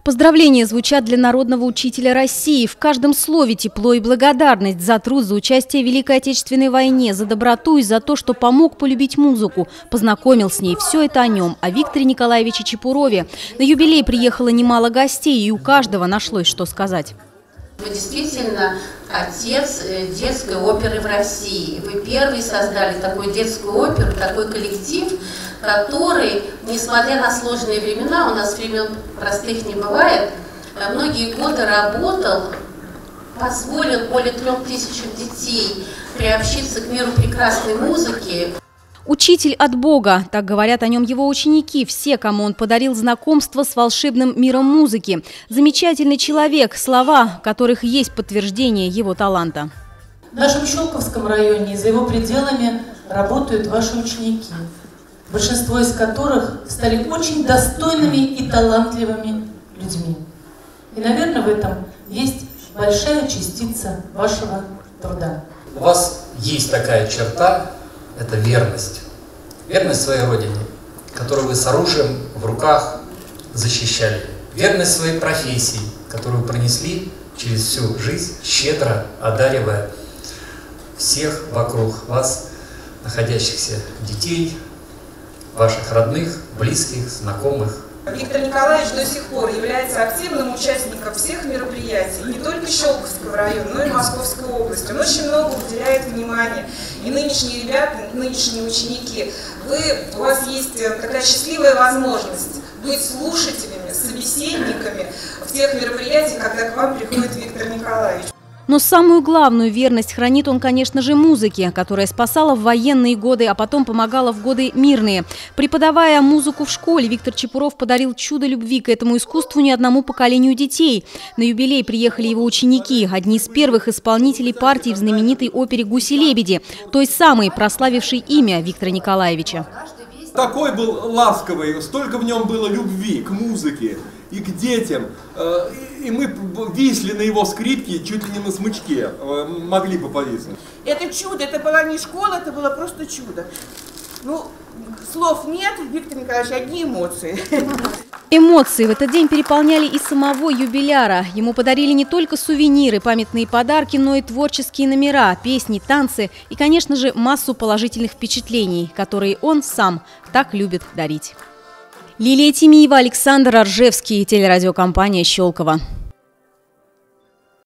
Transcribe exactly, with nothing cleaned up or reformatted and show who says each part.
Speaker 1: Поздравления звучат для народного учителя России. В каждом слове тепло и благодарность за труд, за участие в Великой Отечественной войне, за доброту и за то, что помог полюбить музыку, познакомил с ней. Все это о нем, о Викторе Николаевиче Чепурове. На юбилей приехало немало гостей, и у каждого нашлось, что сказать.
Speaker 2: Вы действительно отец детской оперы в России. Вы первый создали такую детскую оперу, такой коллектив, который, несмотря на сложные времена, у нас времен простых не бывает, многие годы работал, позволил более трех тысячам детей приобщиться к миру прекрасной музыки.
Speaker 1: Учитель от Бога, так говорят о нем его ученики, все, кому он подарил знакомство с волшебным миром музыки. Замечательный человек, слова которых есть подтверждение его таланта.
Speaker 3: В нашем Щелковском районе и за его пределами работают ваши ученики, большинство из которых стали очень достойными и талантливыми людьми. И, наверное, в этом есть большая частица вашего труда.
Speaker 4: У вас есть такая черта. Это верность. Верность своей родине, которую вы с оружием в руках защищали. Верность своей профессии, которую пронесли через всю жизнь, щедро одаривая всех вокруг вас, находящихся детей, ваших родных, близких, знакомых.
Speaker 5: Виктор Николаевич до сих пор является активным участником всех мероприятий, не только Щелковского района, но и Московской области. Он очень много уделяет внимания. И нынешние ребята, нынешние ученики, вы, у вас есть такая счастливая возможность быть слушателями, собеседниками в тех мероприятиях, когда к вам приходит Виктор Николаевич.
Speaker 1: Но самую главную верность хранит он, конечно же, музыке, которая спасала в военные годы, а потом помогала в годы мирные. Преподавая музыку в школе, Виктор Чепуров подарил чудо любви к этому искусству не одному поколению детей. На юбилей приехали его ученики, одни из первых исполнителей партий в знаменитой опере «Гуси-лебеди», той самой, прославившей имя Виктора Николаевича.
Speaker 6: Такой был ласковый, столько в нем было любви к музыке и к детям. И мы висли на его скрипке, чуть ли не на смычке, могли бы повиснуть.
Speaker 5: Это чудо, это была не школа, это было просто чудо. Ну, слов нет, Виктор Николаевич, одни эмоции.
Speaker 1: Эмоции в этот день переполняли и самого юбиляра. Ему подарили не только сувениры, памятные подарки, но и творческие номера, песни, танцы и, конечно же, массу положительных впечатлений, которые он сам так любит дарить. Лилия Тимиева, Александр Оржевский, телерадиокомпания «Щелково».